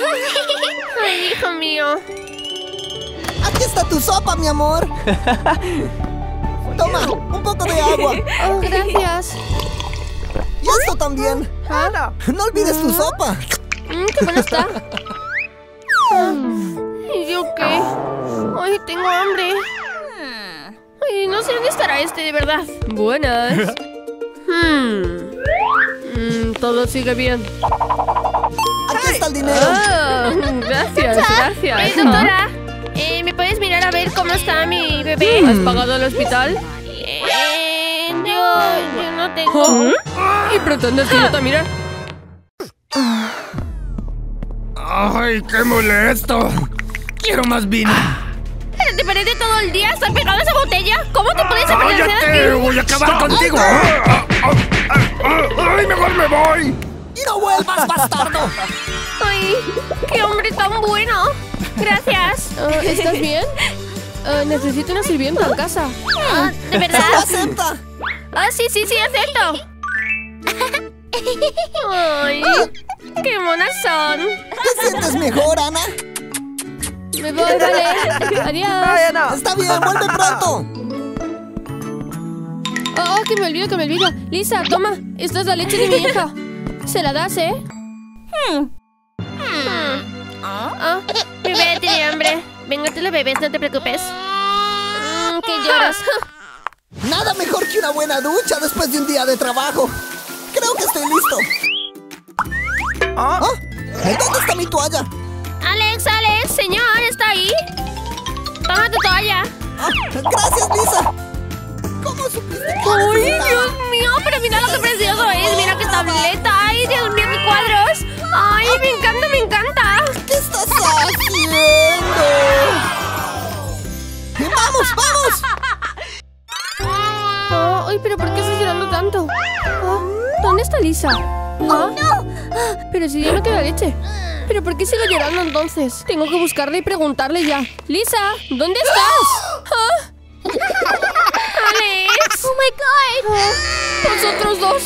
Ay, hijo mío. Aquí está tu sopa, mi amor. Toma, un poco de agua. Oh, gracias. Y esto también. No olvides tu sopa. Qué buena está. ¿Y yo qué? Ay, tengo hambre. Ay, no sé dónde estará este, de verdad. Buenas. Todo sigue bien. Aquí está el dinero. Gracias, gracias. Doctora, ¿me puedes mirar a ver cómo está mi bebé? ¿Has pagado el hospital? Yo no tengo. ¿Y pretendes que yo te mire? ¡Ay, qué molesto! ¡Quiero más vino! ¿Te perdiste todo el día? ¿Estás pegado a esa botella? ¿Cómo te puedes aparecer ¡Cállate! aquí? ¡Voy a acabar contigo! ¡Ay, mejor me voy! ¡Y no vuelvas, bastardo! ¡Ay, qué hombre tan bueno! Gracias. ¿Estás bien? Necesito una sirvienta en casa. ¿De verdad? ¡Acepta! Sí, acepto. ¡Ay, qué monas son! ¿Te sientes mejor, Ana? Me voy, vale. Adiós. Está bien, vuelve pronto. Oh, que me olvido. Lisa, toma. Esta es la leche de mi hija. ¿Se la das, eh? Mi bebé tiene hambre. Venga, te lo bebes, no te preocupes. ¿Qué lloras? Nada mejor que una buena ducha después de un día de trabajo. Creo que estoy listo. ¿Dónde está mi toalla? Alex, señor, ¿está ahí? Toma tu toalla. Gracias, Lisa. ¿Cómo supiste que ¡Ay, Dios mío! Pero mira lo que precioso es. Mira qué tableta. ¡Ay, Dios mío, qué cuadros! ¡Ay, me encanta! ¿Qué estás haciendo? ¡Vamos! Ay, pero ¿por qué estás llorando tanto? ¿Dónde está Lisa? ¡No! Pero si ya no queda leche. ¿Pero por qué sigo llorando entonces? Tengo que buscarla y preguntarle ya. Lisa, ¿dónde estás? ¡Alex! ¡Oh, my God! Vosotros dos.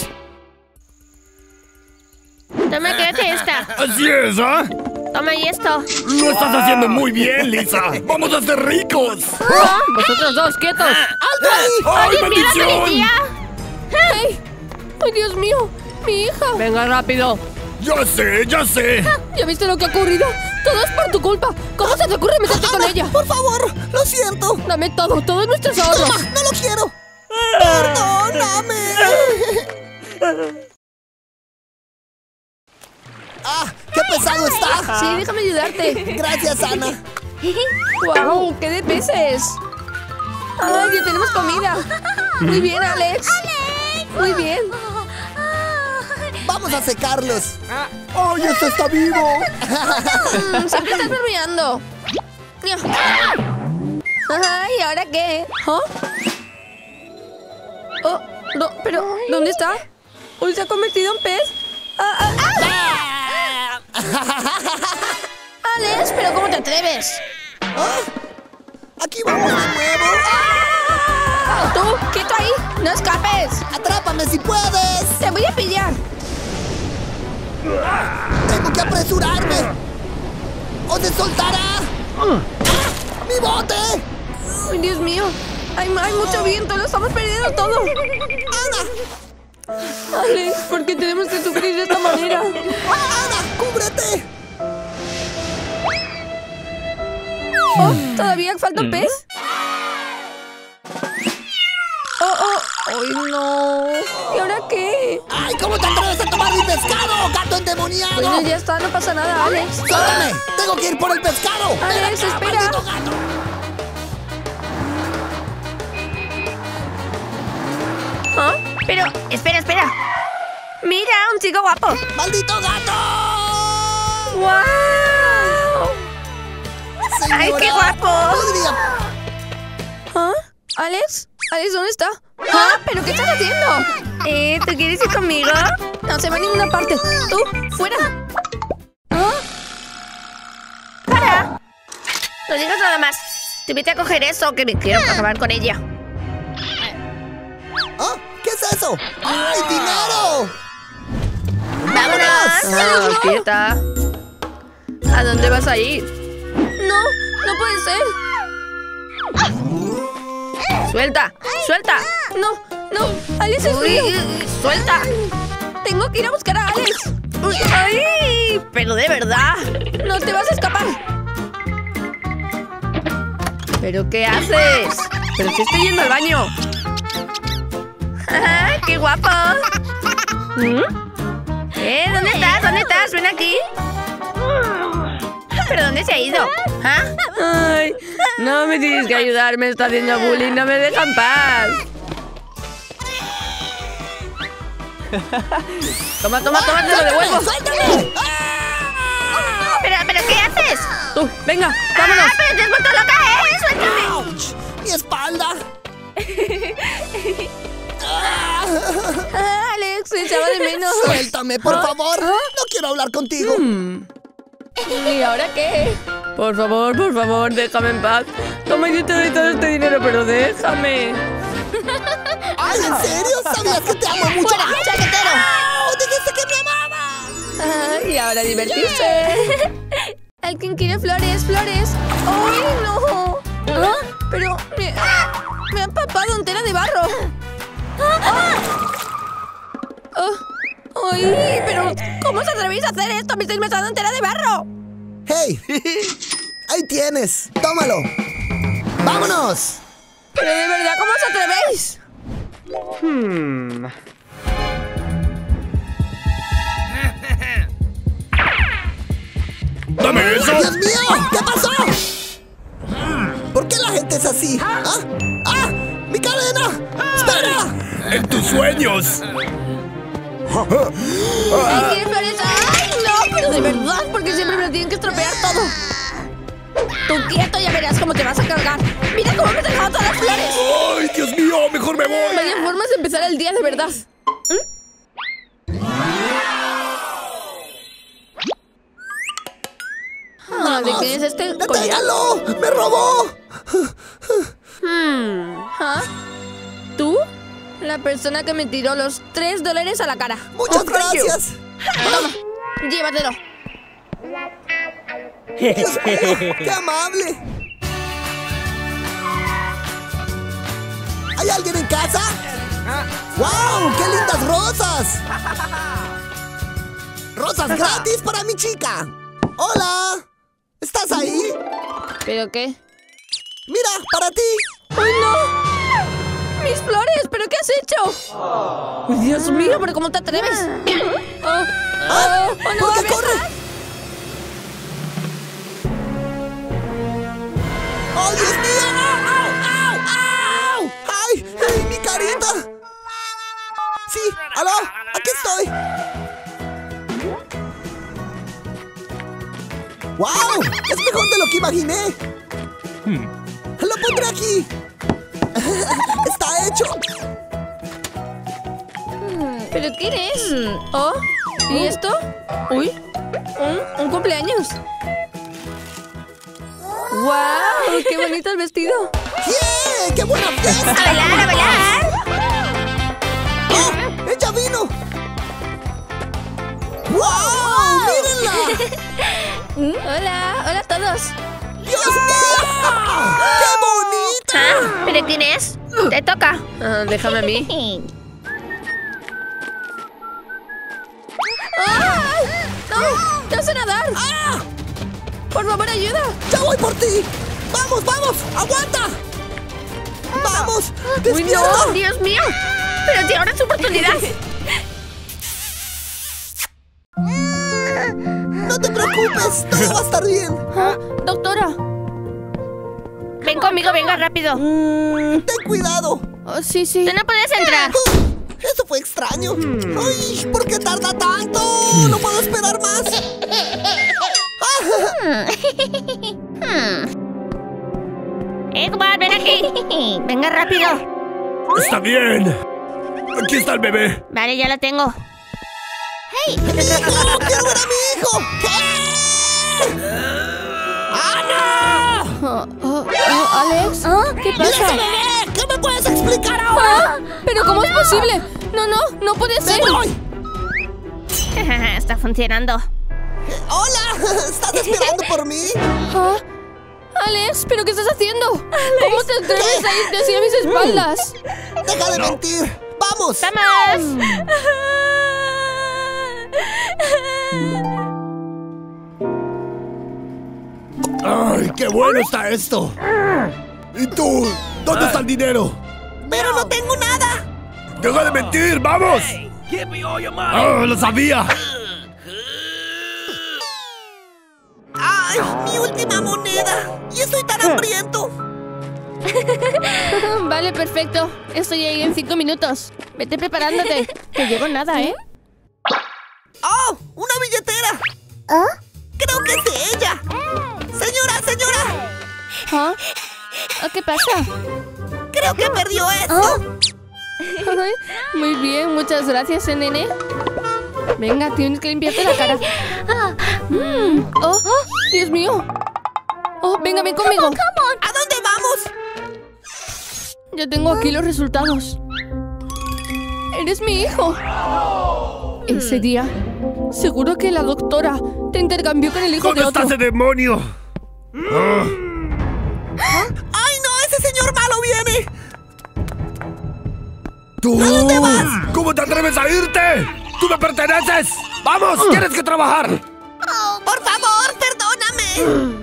Toma, quédate esta. ¡Así es, ¿ah? Toma y esto. ¡Lo estás haciendo muy bien, Lisa! ¡Vamos a ser ricos! Vosotros dos, quietos. ¡Alto ahí! ¡Ay, ¡Dios mío, la maldición! policía! ¡Ay, Dios mío! ¡Mi hija! Venga, rápido. ¡Ya sé! ¿Ya viste lo que ha ocurrido? Todo es por tu culpa. ¿Cómo se te ocurre meterte con ella? Por favor, lo siento. Dame todos nuestros ahorros. Toma, no lo quiero. Perdóname. ¡Qué pesado está! Sí, déjame ayudarte. Gracias, Ana. ¡Wow! ¡Qué de peces! ¡Ay, ya tenemos comida! Muy bien, Alex. Muy bien. Vamos a secarlos. ¡Ay, esto está vivo! Siempre estás bromeando. Ay, ¿ahora qué? Oh, no, pero ¿dónde está? Uy, se ha convertido en pez. Alex, ¿pero cómo te atreves? ¡Aquí vamos de nuevo! Tú, quieto ahí, no escapes. ¡Atrápame si puedes! Te voy a pillar. ¡Tengo que apresurarme! ¡O se soltará! ¡Mi bote! ¡Ay, Dios mío! Hay mucho viento, lo estamos perdiendo todo. ¡Ana! Alex, ¿por qué tenemos que sufrir de esta manera? ¡Ana, cúbrete! ¿Todavía falta un pez? ¡Ay, no! ¿Y ahora qué? ¡Ay, cómo te atreves a tomar mi pescado, gato endemoniado! Bueno, ya está, no pasa nada, Alex. ¡Suéltame! ¡Tengo que ir por el pescado! Alex, ¡Ven acá, espera. maldito gato! Pero, espera. Mira, un chico guapo. ¡Maldito gato! ¡Wow! Señora, ¡Ay, qué guapo! podría... ¿Alex? ¿Alex, dónde está? ¿Pero qué estás haciendo? ¿Tú quieres ir conmigo? No se va a ninguna parte. Tú, fuera. ¡Para! No digas nada más. Te vete a coger eso, que me quiero acabar con ella. ¿Qué es eso? ¡Ay, dinero! ¡Vámonos! ¡Quieta! ¿A dónde vas a ir? No, no puede ser. ¡Suelta! ¡Suelta! No, no, Alex es Uy, mío. ¡Suelta! Tengo que ir a buscar a Alex. Uy, ¡ay! ¡Pero de verdad! No te vas a escapar. ¿Pero qué haces? ¡Pero que estoy yendo al baño! ¡Qué guapo! ¿Dónde estás? ¿Dónde estás? ¡Ven aquí! ¿Pero dónde se ha ido? ¿Ah? ¡Ay! No me tienes que ayudar, me está haciendo bullying, no me dejan paz. Toma, toma, toma, te lo devuelvo. ¡Suéltame! ¿Pero qué haces? Tú, venga, vámonos. ¡Pero te has vuelto loca, ¡Suéltame! ¡Auch! ¡Mi espalda! Alex, se echaba de menos. ¡Suéltame, por favor! ¡No quiero hablar contigo! ¿Y ahora qué? Por favor, déjame en paz. Toma, yo te doy todo este dinero, pero déjame. ¡Ay, en serio! ¿Sabías que te amo mucho? ¡Fuera, chaquetero! ¡Au! ¡Dijiste que me amabas! Y ahora divertirse. ¿Alguien quiere flores? ¡Flores! ¡Ay, no! Pero me ha empapado entera de barro. ¡Ay! Pero ¿cómo os atrevéis a hacer esto? Me estáis mezclando entera de barro. ¡Hey! ¡Ahí tienes! ¡Tómalo! ¡Vámonos! Pero de verdad, ¿cómo os atrevéis? ¡Dame eso! ¡Dios mío! ¿Qué pasó? ¿Por qué la gente es así? ¿Ah? ¡Ah! ¡Mi cadena! ¡Espera! ¡En tus sueños! ¡Ay, quiere flores! ¡Ay, no! Pero de verdad, porque siempre me lo tienen que estropear todo. Tú quieto, ya verás cómo te vas a cargar. ¡Mira cómo me has dejado todas las flores! ¡Ay, Dios mío! ¡Mejor me voy! Vaya formas de empezar el día de verdad. ¿De quién es este collar? ¡Deténgalo! ¡Me robó! ¿Ah? ¿Tú? La persona que me tiró los $3 a la cara. ¡Muchas gracias! Toma, llévatelo. Dios mío, ¡qué amable! ¿Hay alguien en casa? ¡Wow! ¡Qué lindas rosas! ¡Rosas gratis para mi chica! ¡Hola! ¿Estás ahí? ¿Pero qué? ¡Mira, para ti! ¡Ay, no! ¡Mis flores! ¿Pero qué has hecho? ¡Ay, Dios mío! ¿Pero cómo te atreves? ¿Ah? no, ¿Por qué a ver. corre? ¡Oh, Dios mío! ¡Au, au, au! ¡Ay! ¡Ay, mi carita! Sí, ¿aló? Aquí estoy. ¡Wow! ¡Es mejor de lo que imaginé! ¡Lo pondré aquí! ¡Está hecho! ¿Pero qué eres? ¿Oh? ¿Y esto? ¡Uy! ¿Un cumpleaños? ¡Wow! ¡Qué bonito el vestido! ¡Yeah! ¡Qué buena fiesta! ¡A bailar, a bailar! ¡Oh! ¡Ella vino! ¡Wow! ¡Mírenla! ¡Hola! ¡Hola a todos! ¡Dios mío! ¡Qué bonita! ¿Pero quién es? Te toca. Déjame a mí. ¡Ay! ¡No! ¡No sé nadar! ¡Ah! ¡Por favor, ayuda! ¡Ya voy por ti! ¡Vamos, vamos! ¡Aguanta! ¡Vamos! ¡Uy, ¡Despierta! no! ¡Dios mío! ¡Pero si ahora es su oportunidad! ¡No te preocupes! ¡Todo va a estar bien! ¡Doctora! Ven conmigo, venga rápido. ¡Ten cuidado! Oh, sí, sí. Tú no puedes entrar. ¡Eso fue extraño! ¡Ay! ¿Por qué tarda tanto? ¡No puedo esperar más! Edward, ven aquí. Venga rápido. ¡Está bien! ¡Aquí está el bebé! Vale, ya lo tengo. ¡Mi hijo! ¡Quiero ver a mi hijo! ¿Qué? ¡Ana! ¿Alex? ¿Qué ¡Mira ese pasa? bebé! ¿Qué me puedes explicar ahora? ¿Pero cómo es posible? No puede ¡Me ser. voy! Está funcionando. ¡Hola! ¿Estás esperando por mí? ¿Ah? Alex, ¿pero qué estás haciendo? ¿Cómo te atreves a irte así a mis espaldas? ¡Deja de mentir! ¡Vamos! ¡Vamos! ¡Ay, qué bueno está esto! ¿Y tú? ¿Dónde está el dinero? ¡Pero no tengo nada! ¡Deja de mentir! ¡Vamos! ¡Ah, lo sabía! ¡Ay, mi última moneda! ¡Y estoy tan hambriento! Vale, perfecto. Estoy ahí en 5 minutos. Vete preparándote. Que llego nada, ¿eh? ¡Oh! ¡Una billetera! Creo que es de ella. ¡Señora, señora! ¿Ah? ¿Qué pasa? Creo que perdió esto. Ay, muy bien, muchas gracias, nene. Venga, tienes que limpiarte la cara. Oh, Dios mío. Oh, venga, ven conmigo. ¿A dónde vamos? Ya tengo aquí los resultados. Eres mi hijo. Ese día, seguro que la doctora te intercambió con el hijo de ¿Dónde está otro. ese demonio? Ah. ¡Ay, no! ¡Ese señor malo viene! ¿Tú? ¿A dónde vas? ¿Cómo te atreves a irte? ¡Tú me perteneces! ¡Vamos! ¡Tienes que trabajar! ¡Oh, por favor, perdóname!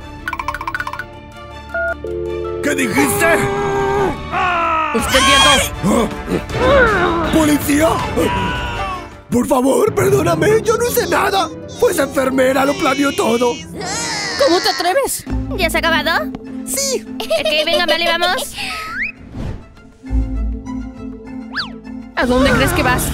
¿Qué dijiste? ¡Usted quieto! ¿Policía? Por favor, perdóname, yo no hice nada. Pues enfermera lo planeó todo. ¿Cómo te atreves? ¿Ya se ha acabado? ¡Sí! Ok, venga, vale, vamos. ¿A dónde crees que vas?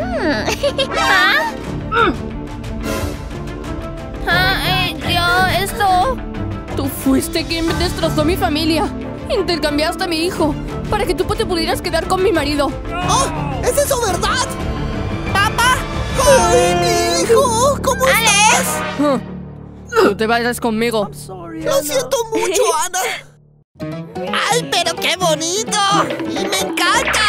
Esto. Tú fuiste quien me destrozó mi familia. Intercambiaste a mi hijo para que tú te pudieras quedar con mi marido. ¡Oh! ¿Es eso verdad? ¡Papá! ¡Ay, mi hijo! ¿Cómo estás? No te vayas conmigo. Lo siento mucho, Ana. ¡Ay, pero qué bonito! ¡Y me encanta!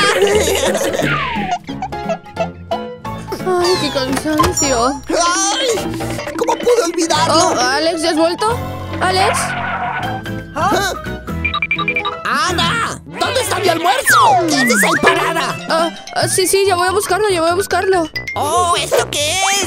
Ay, qué cansancio. ¡Ay! ¿Cómo pude olvidarlo? Oh, Alex, ¿ya has vuelto? ¿Alex? ¿Ah? ¡Ana! ¿Dónde está mi almuerzo? ¿Qué haces ahí parada? Sí, ya voy a buscarlo, ¡Oh! ¿Esto qué es?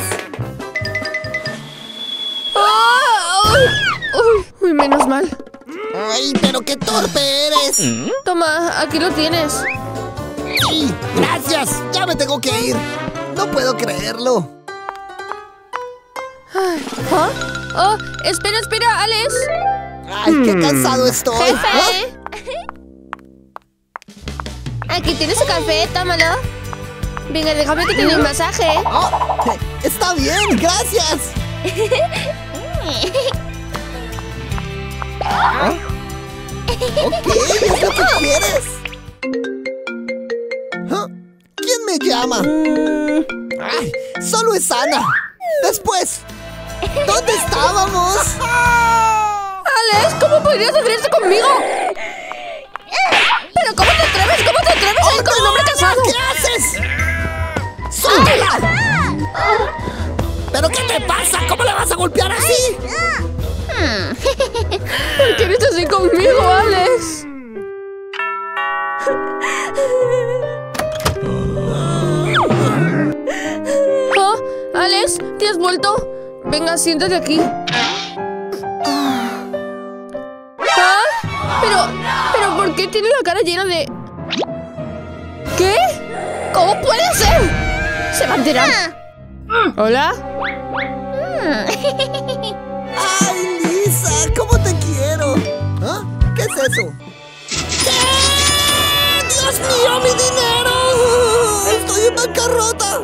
Uy, menos mal. ¡Ay, pero qué torpe eres! Toma, aquí lo tienes. Sí, gracias. Ya me tengo que ir. No puedo creerlo. ¿Ah? Oh, espera, Alex. Ay, qué cansado estoy. Jefe. Aquí tienes el café, tómalo. Venga, déjame que te dé un masaje. Oh, está bien, gracias. Ok, es lo que quieres. ¿Ah? ¿Quién me llama? Ay, solo es Ana. Después, ¿dónde estábamos? Alex, ¿cómo podrías hacer esto conmigo? ¿Pero cómo te atreves? A ir con un hombre casado? ¿Qué haces? ¡Suéltala! ¿Pero qué te pasa? ¿Cómo le vas a golpear así? ¿Por qué eres así conmigo, Alex? ¿Oh? Alex, ¿te has vuelto? Venga, siéntate aquí. ¿Pero por qué tiene la cara llena de...? ¿Qué? ¿Cómo puede ser? Se va a enterar. ¿Hola? ¡Ay, Lisa! ¿Cómo te quiero? ¿Ah? ¿Qué es eso? ¿Qué? ¡Dios mío, mi dinero! ¡Estoy en bancarrota!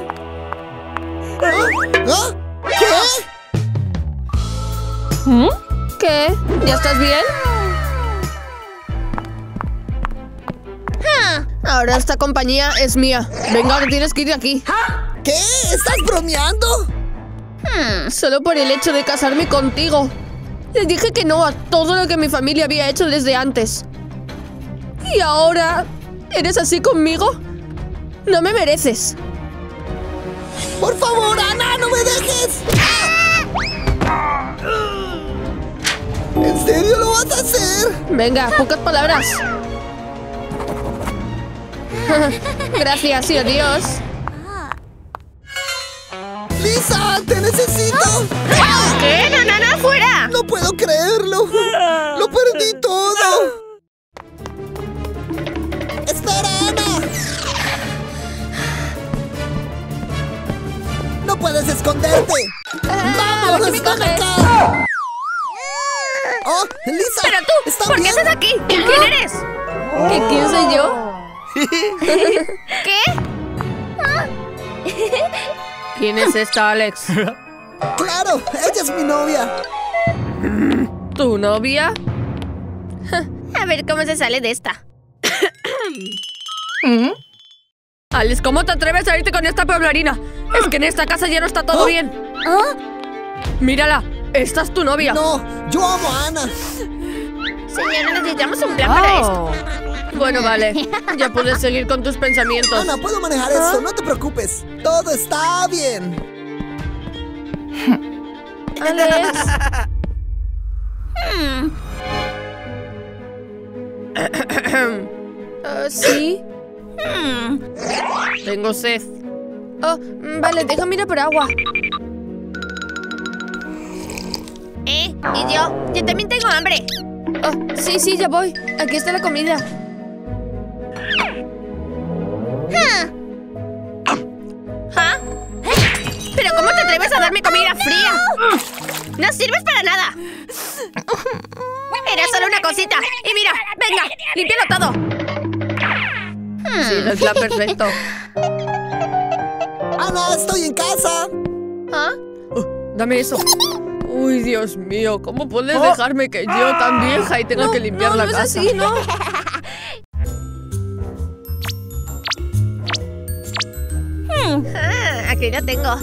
¿Ah? ¿Qué? ¿Qué? ¿Ya estás bien? Ahora esta compañía es mía. Venga, que tienes que ir de aquí. ¿Qué? ¿Estás bromeando? Solo por el hecho de casarme contigo. Le dije que no a todo lo que mi familia había hecho desde antes. ¿Y ahora eres así conmigo? No me mereces. ¡Por favor, Ana, no me dejes! ¡Ah! serio lo vas a hacer? Venga, pocas palabras. Gracias y adiós. ¡Lisa! ¡Te necesito! ¿Qué? ¡No, fuera! ¡No puedo creerlo! ¡Lo perdí todo! ¡Espera, Ana! ¡No puedes esconderte! ¡Vamos! aquí me ¡Ven coges. acá! ¡Oh! ¡Lisa! Pero tú, ¿están ¿por qué bien? estás aquí? ¿Quién eres? ¿Quién soy yo? ¿Qué? ¿Quién es esta, Alex? ¡Claro! ¡Ella es mi novia! ¿Tu novia? A ver cómo se sale de esta. Alex, ¿cómo te atreves a irte con esta pueblarina? Es que en esta casa ya no está todo bien. Mírala, esta es tu novia. ¡No! ¡Yo amo a Ana! Señora, necesitamos un plan para esto. Bueno, vale. Ya puedes seguir con tus pensamientos. Ana, puedo manejar esto, no te preocupes. Todo está bien. Alex. ¿Sí? Tengo sed. Oh, vale, déjame ir a por agua. ¿Y yo? Yo también tengo hambre. Oh, sí, ya voy. Aquí está la comida. ¿Ah? ¿Pero cómo te atreves a darme comida fría? ¡No sirves para nada! Era solo una cosita. Y mira, venga, límpialo todo. Sí, es la perfecto. Ana, estoy en casa. ¿Ah? Dame eso. Uy, Dios mío, ¿cómo puedes dejarme que yo, tan vieja, y tenga que limpiar la casa? No es así, no. Aquí lo tengo.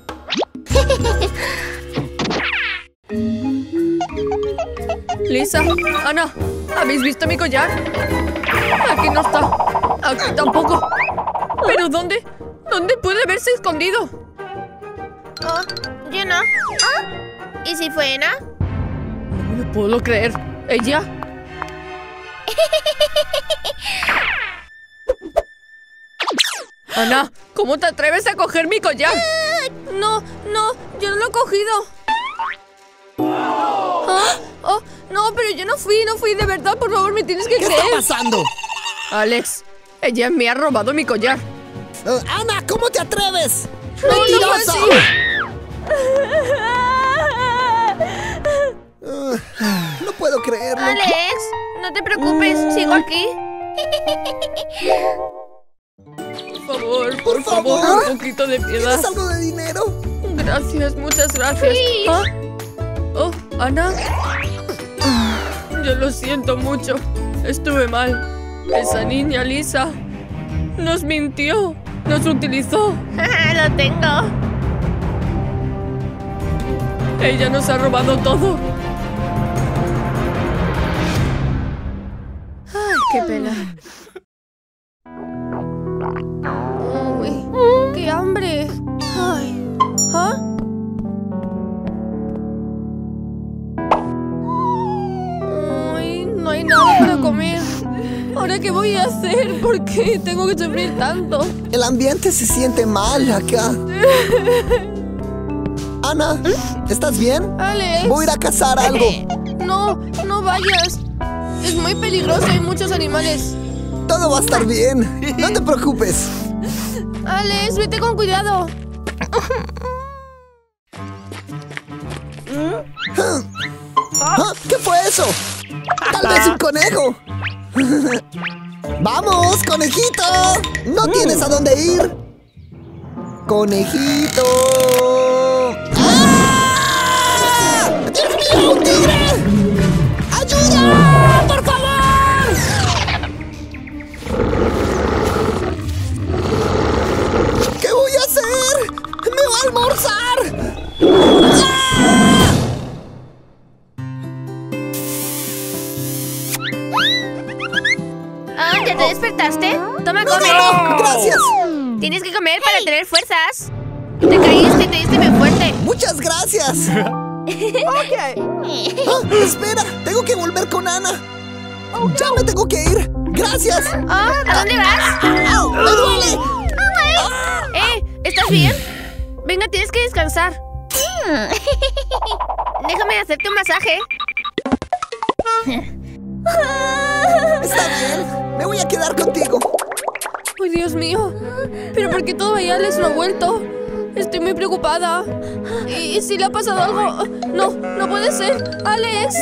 Lisa, Ana, ¿habéis visto mi collar? Aquí no está. Aquí tampoco. ¿Pero dónde? ¿Dónde puede haberse escondido? Oh, yo no. ¿Y si fue Ana? No me lo puedo creer. ¿Ella? Ana, ¿cómo te atreves a coger mi collar? No, yo no lo he cogido. Oh, no, pero yo no fui, de verdad, por favor, me tienes que ¿Qué creer. está pasando? Alex, ella me ha robado mi collar. Ana, ¿cómo te atreves? No fue ¡Mentiroso! así. No puedo creerlo. Alex, no te preocupes, sigo aquí. Por favor, un poquito de piedad. ¿Tienes algo de dinero? Gracias, muchas gracias. ¿Ah? Oh, Ana. Yo lo siento mucho. Estuve mal. Esa niña, Lisa, nos mintió. Nos utilizó. Lo tengo. Ella nos ha robado todo. Ay, qué pena. Uy, qué hambre. Ay. ¿Ah? Uy, no hay nada para comer. ¿Ahora qué voy a hacer? ¿Por qué tengo que sufrir tanto? El ambiente se siente mal acá. Ana, ¿estás bien? Alex. Voy a ir a cazar algo. No vayas. Es muy peligroso, hay muchos animales. Todo va a estar bien. No te preocupes. Alex, vete con cuidado. ¿Ah? ¿Qué fue eso? Tal vez un conejo. ¡Vamos, conejito! ¿No tienes a dónde ir? ¡Conejito! ¡Ah! ¡Dios mío, un tigre! ¡Ayuda! ¡Por favor! ¿Qué voy a hacer? ¡Me va a almorzar! ¡Ah! ¿Ya te despertaste? Toma, ¡No, come. no, no! ¡Gracias! Tienes que comer para tener fuerzas. Te caíste y te diste bien fuerte. ¡Muchas gracias! Espera, tengo que volver con Ana. Ya me tengo que ir. Gracias. ¿A dónde vas? ¡Au! ¡Me duele! ¿Estás bien? Venga, tienes que descansar. Déjame hacerte un masaje. Está bien. Me voy a quedar contigo. ¡Ay, Dios mío! ¿Pero por qué todavía Alex no ha vuelto? Estoy muy preocupada. ¿Y si le ha pasado algo? No, no puede ser. ¡Alex!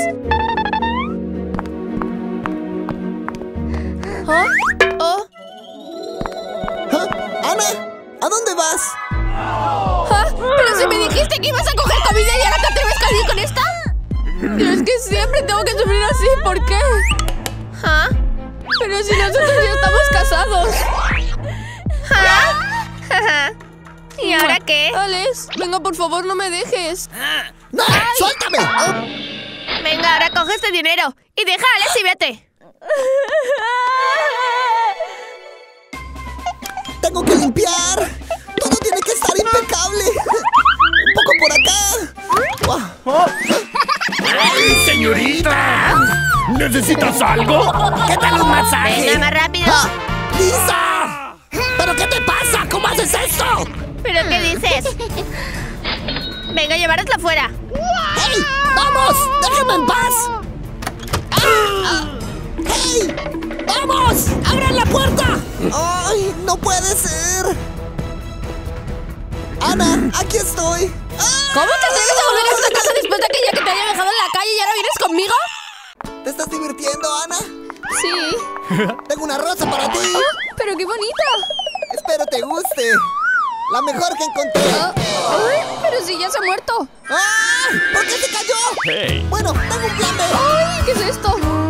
¿Ah? ¿Oh? ¿Ah? ¡Ana! ¿A dónde vas? ¿Ah? ¿Pero si me dijiste que ibas a coger comida y ahora te atreves a salir con esta? Pero es que siempre tengo que sufrir así. ¿Por qué? ¿Ah? Pero si nosotros ya estamos casados. ¿Y ahora qué? Alex, venga, por favor, no me dejes. ¡No! ¡Suéltame! Venga, ahora coge este dinero y deja a Alex y vete. Tengo que limpiar. Todo tiene que estar impecable. Un poco por acá. ¡Ay, señorita! ¿Necesitas algo? ¿Qué tal un masaje? Venga, más rápido. ¡Ah! ¡Lisa! ¿Pero qué te pasa? ¿Cómo haces esto? ¿Pero qué dices? Venga, llevárosla fuera. ¡Hey! ¡Vamos! ¡Déjame en paz! ¡Hey! ¡Vamos! ¡Abran la puerta! ¡Ay! ¡No puede ser! ¡Ana! ¡Aquí estoy! ¿Cómo te atreves a volver a esta casa después de aquella que te haya dejado en la calle y ahora vienes conmigo? ¿Te estás divirtiendo, Ana? Sí. Tengo una rosa para ti. ¡Pero qué bonita! Espero te guste. La mejor que encontré. ¡Ay! ¡Pero si ya se ha muerto! ¡Ah! ¿Por qué se cayó? Hey. Bueno, tengo un plan B. ¡Ay! ¿Qué es esto?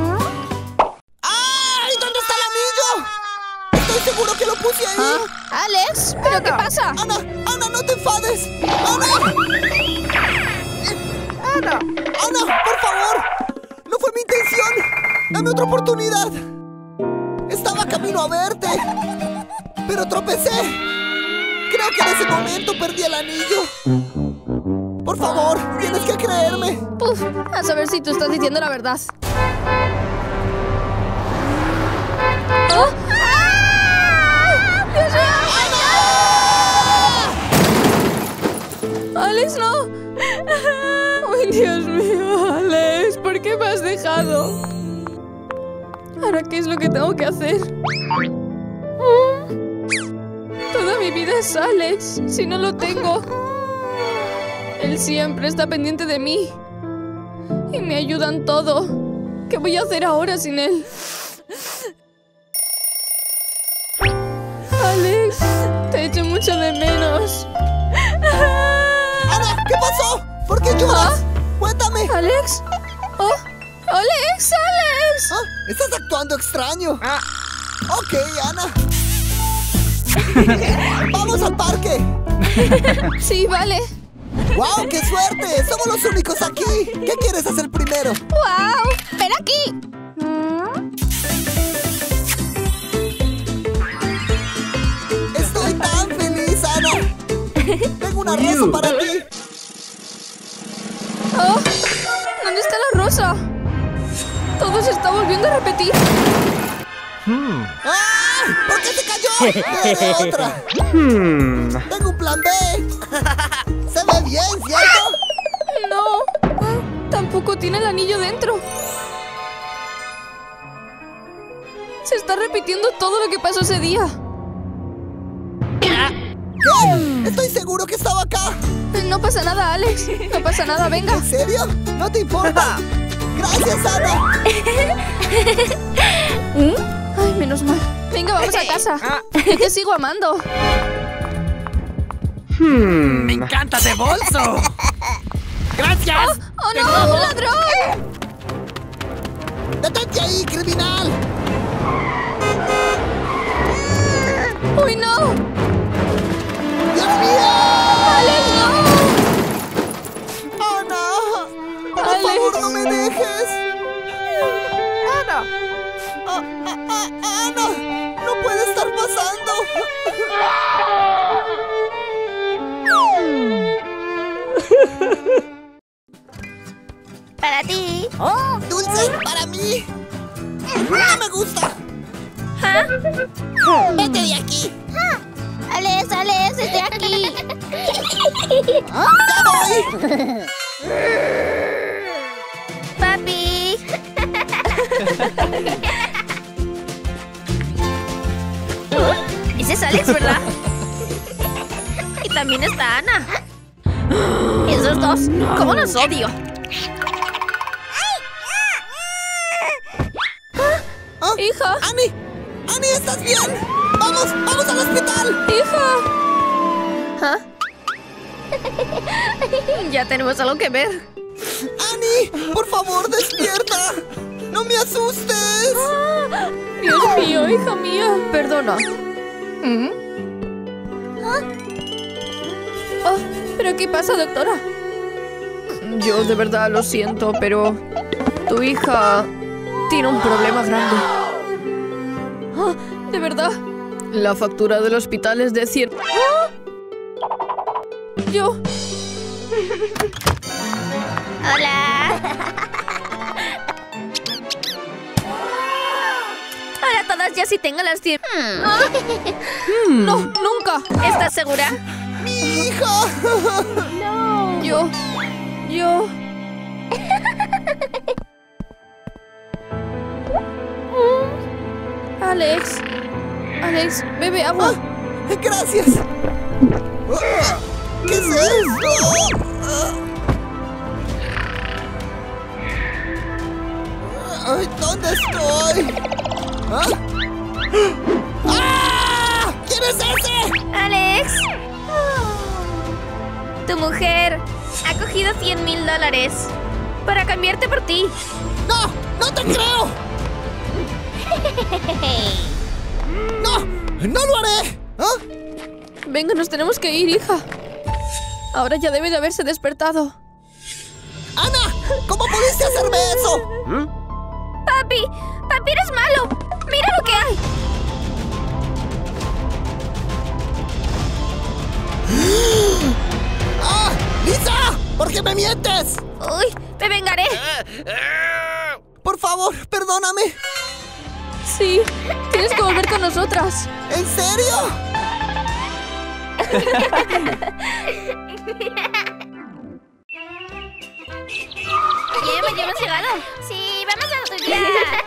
¡Ay! ¿Dónde está el anillo? Estoy seguro que lo puse ahí. ¿Ah? ¡Alex! ¿Pero qué pasa? Ana, Ana, no te enfades. Ana. Ana, por favor. No fue mi intención. Dame otra oportunidad. Estaba camino a verte, pero tropecé. Creo que en ese momento perdí el anillo. Por favor, tienes que creerme. Puf, a saber si tú estás diciendo la verdad. ¿Ah? ¡Dios mío! ¡Alex, no! ¡Ay, Dios mío! Alex, ¿por qué me has dejado? ¿Ahora qué es lo que tengo que hacer? Toda mi vida es Alex. Si no lo tengo, él siempre está pendiente de mí y me ayuda en todo. ¿Qué voy a hacer ahora sin él? Alex, te echo mucho de menos. Ana, ¿qué pasó? ¿Por qué lloras? Cuéntame. ¿Alex? ¡Oh! ¡Alex! ¡Alex! Ah, estás actuando extraño. Ok, Ana. ¡Vamos al parque! Sí, vale. ¡Wow! ¡Qué suerte! ¡Somos los únicos aquí! ¿Qué quieres hacer primero? ¡Wow! ¡Ven aquí! ¡Estoy tan feliz, Ana! ¡Tengo una rosa para ti! ¡Oh! ¿Dónde está la rosa? Todo se está volviendo a repetir. ¡Ah! ¿Por qué se cayó? ¡Quiere otra! ¡Tengo un plan B! ¡Se ve bien, cierto! No. Tampoco tiene el anillo dentro. Se está repitiendo todo lo que pasó ese día. ¿Qué? Estoy seguro que estaba acá. No pasa nada, Alex. No pasa nada, venga. ¿En serio? ¿No te importa? ¡Gracias, Ana! Ay, menos mal. Venga, vamos a casa. Yo te sigo amando. ¡Me encanta ese bolso! ¡Gracias! ¡Oh, no! ¡Un ladrón! ¡Detente ahí, criminal! ¡Uy, no! ¡Dios mío! ¡Alex, no! ¡Ana! ¡Por Alex. favor, no me dejes! ¡Ana! ¡Ana! ¡No puede estar pasando! ¡Dulce para mí! ¡No me gusta! ¿Ah? ¡Vete de aquí! Alex, estoy aquí. ¡Ya voy! ¡Papi! Ese es Alex, ¿verdad? Y también está Ana. Esos dos, ¿cómo los odio? ¿Ah? ¡Hija! ¡Annie! ¡Annie, estás bien! ¡Vamos al hospital! ¡Hija! ¿Ah? Ya tenemos algo que ver. ¡Annie! ¡Por favor, despierta! ¡No me asustes! ¡Dios mío, hija mía! Perdona. Oh, ¿pero qué pasa, doctora? Yo de verdad lo siento, pero tu hija tiene un problema grande. Oh, ¿de verdad? La factura del hospital es de 100... ¡Oh! Yo... ¡Hola! Ahora todas ya sí tengo las 100. No, nunca. ¿Estás segura? ¡Mi hija! Yo... Alex, bebe agua. ¡Gracias! ¿Qué es esto? Ay, ¿dónde estoy? ¿Ah? ¡Ah! ¿Quién es ese? ¡Alex! Tu mujer ha cogido $100,000 para cambiarte por ti. ¡No! ¡No te creo! ¡No lo haré! ¿Ah? Venga, nos tenemos que ir, hija. Ahora ya debe de haberse despertado. ¡Ana! ¿Cómo pudiste hacerme eso? ¡Papi! ¡Papi, eres malo! ¡Mira lo que hay! ¡Ah! ¡Lisa! ¿Por qué me mientes? ¡Uy! ¡Me vengaré! Por favor, perdóname. Sí, tienes que volver con nosotras. ¿En serio? ¿Ya hemos llegado? Sí, vamos a estudiar.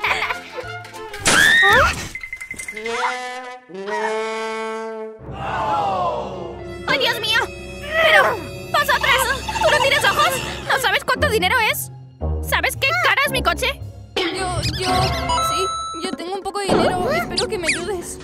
¡Oh, Dios mío! ¡Pero! ¡Vosotras! ¿Tú no tienes ojos? ¿No sabes cuánto dinero es? ¿Sabes qué cara es mi coche? Sí, yo tengo un poco de dinero. Espero que me ayudes.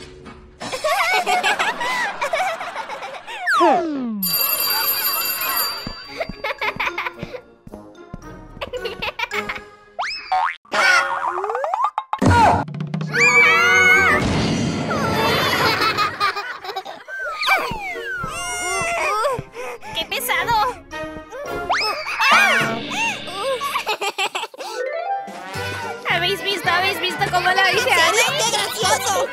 ¡Qué pesado! ¿Habéis visto cómo la hice? ¡Qué gracioso!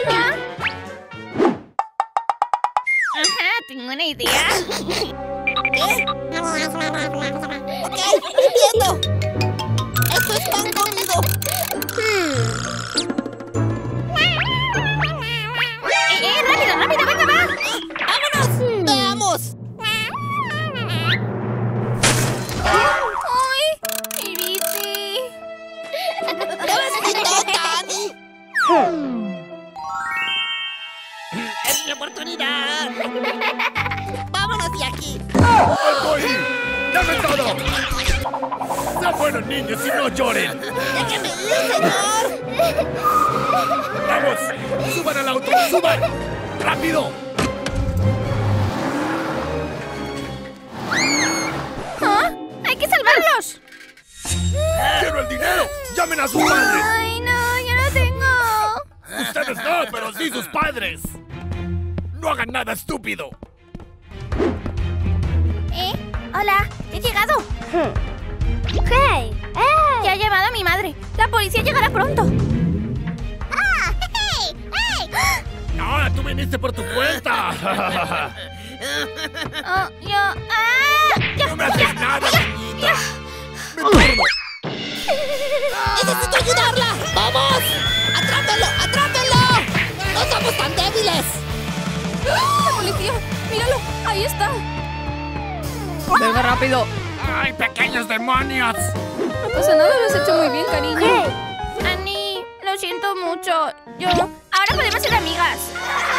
Ajá, tengo una idea. ¿Qué? Ok, entiendo. Esto es pan comido. ¡Rápido, venga, va! ¡Vámonos! ¡Veamos! ¡Uy! ¡Mi bici! ¡Debes quitar, Annie! ¡Es mi oportunidad! ¡Vámonos de aquí! ¡Voy! ¡Dame todo! ¡Sean buenos niños y no lloren! ¡Déjeme ir, señor! ¡Vamos! ¡Suban al auto! ¡Suban! ¡Rápido! ¿Ah? ¡Hay que salvarlos! ¡Quiero el dinero! ¡Llamen a sus padres! ¡Ay, no! ¡Yo no tengo! ¡Ustedes no, pero sí sus padres! ¡No hagan nada estúpido! Hola, he llegado. ¡Hey! Ya he llamado a mi madre. La policía llegará pronto. ¡Ah! ¡Tú viniste por tu cuenta! ¡Ya! ¡No me haces nada, niñita! ¡Mi turno! ¡Necesito ayudarla! ¡Vamos! ¡Atrápenlo! ¡Atrápenlo! ¡No somos tan débiles! ¡La policía! ¡Míralo! ¡Ahí está! ¡Venga, rápido! ¡Ay, pequeños demonios! No pasa nada, lo has hecho muy bien, cariño. Annie, lo siento mucho. Ahora podemos ser amigas.